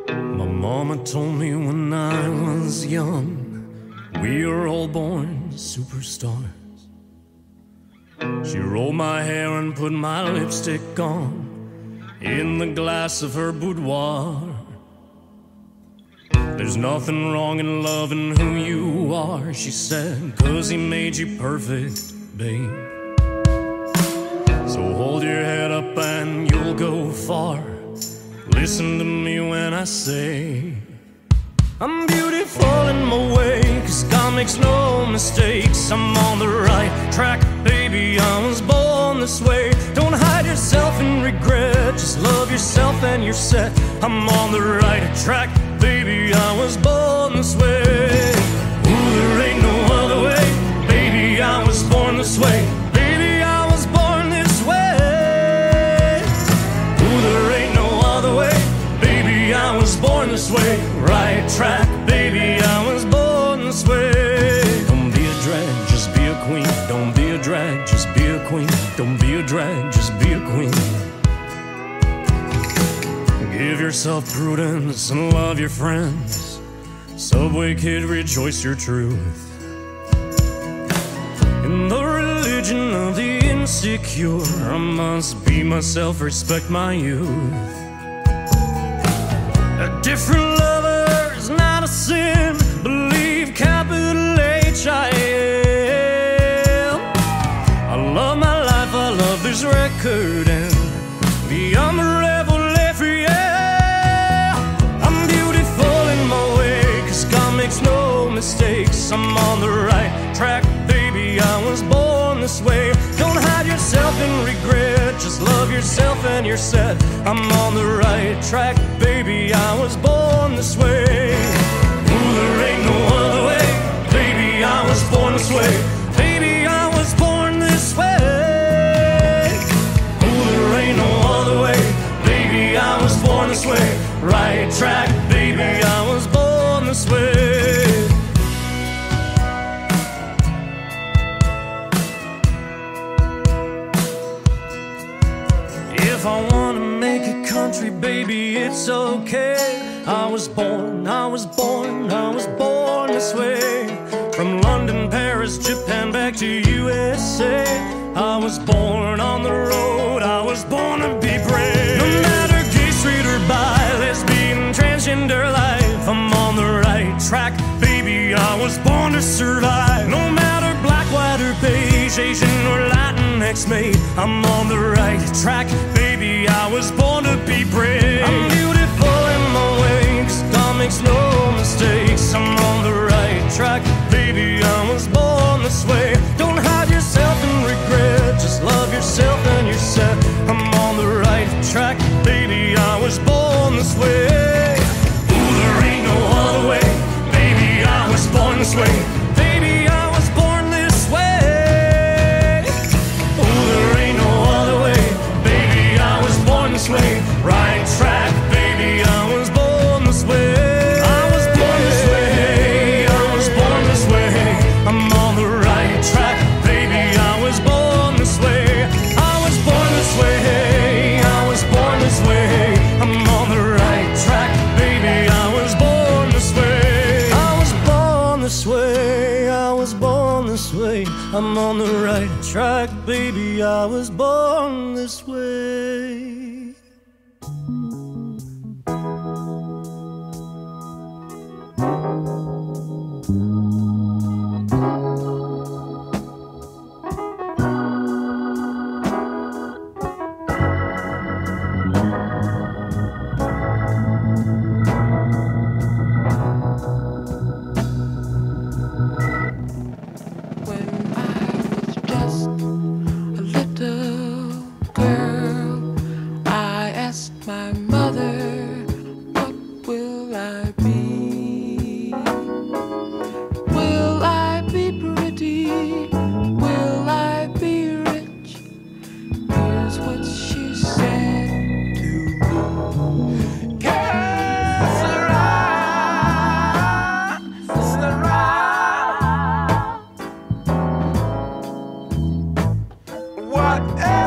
My mama told me when I was young, we are all born superstars. She rolled my hair and put my lipstick on in the glass of her boudoir. There's nothing wrong in loving who you are, she said, 'cause he made you perfect, babe. So hold your head up and you'll go far. Listen to me when I say I'm beautiful in my way, 'cause God makes no mistakes. I'm on the right track, baby, I was born this way. Don't hide yourself in regret, just love yourself and you're set. I'm on the right track, baby, I was born this way. Ooh, there ain't no other way, baby, I was born this way. Baby, I was born this way. Ooh, there ain't no other way, baby, I was born this way. Right track, baby, I was born this way. Don't be a drag, just be a queen. Don't be a drag, just be a queen. Don't be a drag, just be a queen. Give yourself prudence and love your friends. Subway kid, rejoice your truth. In the religion of the insecure, I must be myself, respect my youth. A different lover is not a sin, believe capital H-I-M. I love my life, I love this record, and I'm a rebel every year. I'm beautiful in my way, 'cause God makes no mistakes. I'm on the right track, baby, I was born this way. Don't hide yourself in regret, just love yourself and you're set. I'm on the right track, baby, I was born this way. Ooh, there ain't no other way, baby, I was born this way. Baby, I was born this way. Ooh, there ain't no other way, baby, I was born this way. Right track, baby, I was born this way. If I wanna make a country, baby, it's okay. I was born this way. From London, Paris, Japan, back to USA. I was born on the road, I was born to be brave. No matter gay, straight or bi, lesbian, transgender life, I'm on the right track, baby, I was born to survive. No matter black, white or beige, Asian or Latinx mate, I'm on the right track, baby, I was born to be brave. I'm beautiful in my way, 'cause God makes no mistakes. I'm on the right track, baby, I was born this way. Don't hide yourself in regret, just love yourself and you're set. I'm on the right track, baby, I was born this way. Ooh, there ain't no other way, baby, I was born this way. Baby, I was born this way. Ooh, there ain't no other way, baby, I was born this way. Right track, baby, I was born this way. I was born this way, I was born this way. I'm on the right track, baby, I was born this way. I was born this way, I was born this way. I'm on the right track, baby, I was born this way. I was born this way, I was born this way. I'm on the right track, baby, I was born this way. Whatever